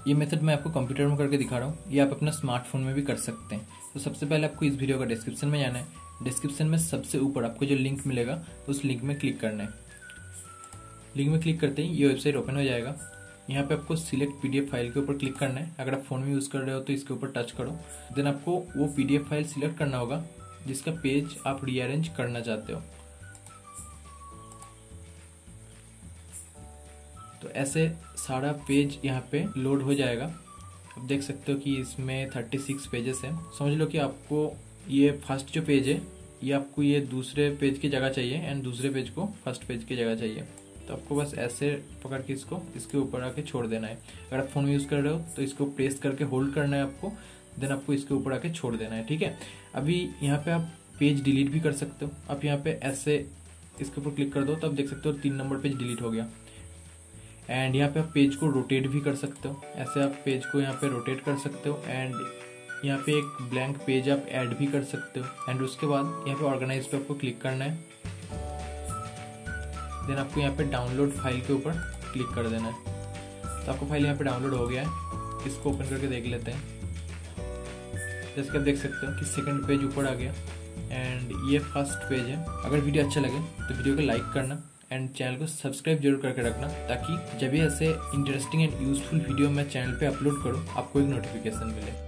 ये मेथड मैं आपको कंप्यूटर में करके दिखा रहा हूँ, ये आप अपना स्मार्टफोन में भी कर सकते हैं। तो सबसे पहले आपको इस वीडियो का डिस्क्रिप्शन में जाना है। डिस्क्रिप्शन में सबसे ऊपर आपको जो लिंक मिलेगा उस लिंक में क्लिक करना है। लिंक में क्लिक करते ही ये वेबसाइट ओपन हो जाएगा। यहाँ पे आपको सिलेक्ट पीडीएफ फाइल के ऊपर क्लिक करना है। अगर आप फोन में यूज कर रहे हो तो इसके ऊपर टच करो। देन आपको वो पीडीएफ फाइल सिलेक्ट करना होगा जिसका पेज आप रीअरेंज करना चाहते हो। तो ऐसे सारा पेज यहाँ पे लोड हो जाएगा। आप देख सकते हो कि इसमें 36 पेजेस हैं। समझ लो कि आपको ये फर्स्ट जो पेज है ये आपको ये दूसरे पेज की जगह चाहिए एंड दूसरे पेज को फर्स्ट पेज की जगह चाहिए। तो आपको बस ऐसे पकड़ के इसको इसके ऊपर आके छोड़ देना है। अगर आप फोन में यूज कर रहे हो तो इसको प्रेस करके होल्ड करना है आपको, देन आपको इसके ऊपर आके छोड़ देना है। ठीक है, अभी यहाँ पे आप पेज डिलीट भी कर सकते हो। आप यहाँ पे ऐसे इसके ऊपर क्लिक कर दो तो आप देख सकते हो 3 नंबर पेज डिलीट हो गया। एंड यहाँ पे आप पेज को रोटेट भी कर सकते हो। ऐसे आप पेज को यहाँ पे रोटेट कर सकते हो एंड यहाँ पे एक ब्लैंक पेज आप ऐड भी कर सकते हो। एंड उसके बाद यहाँ पे ऑर्गेनाइज पे आपको क्लिक करना है। देन आपको यहाँ पे डाउनलोड फाइल के ऊपर क्लिक कर देना है। तो आपको फाइल यहाँ पे डाउनलोड हो गया है। इसको ओपन करके देख लेते हैं। जैसे कि आप देख सकते हो कि सेकंड पेज ऊपर आ गया एंड ये फर्स्ट पेज है। अगर वीडियो अच्छा लगे तो वीडियो को लाइक करना एंड चैनल को सब्सक्राइब जरूर करके रखना, ताकि जब भी ऐसे इंटरेस्टिंग एंड यूजफुल वीडियो मैं चैनल पे अपलोड करूँ आपको एक नोटिफिकेशन मिले।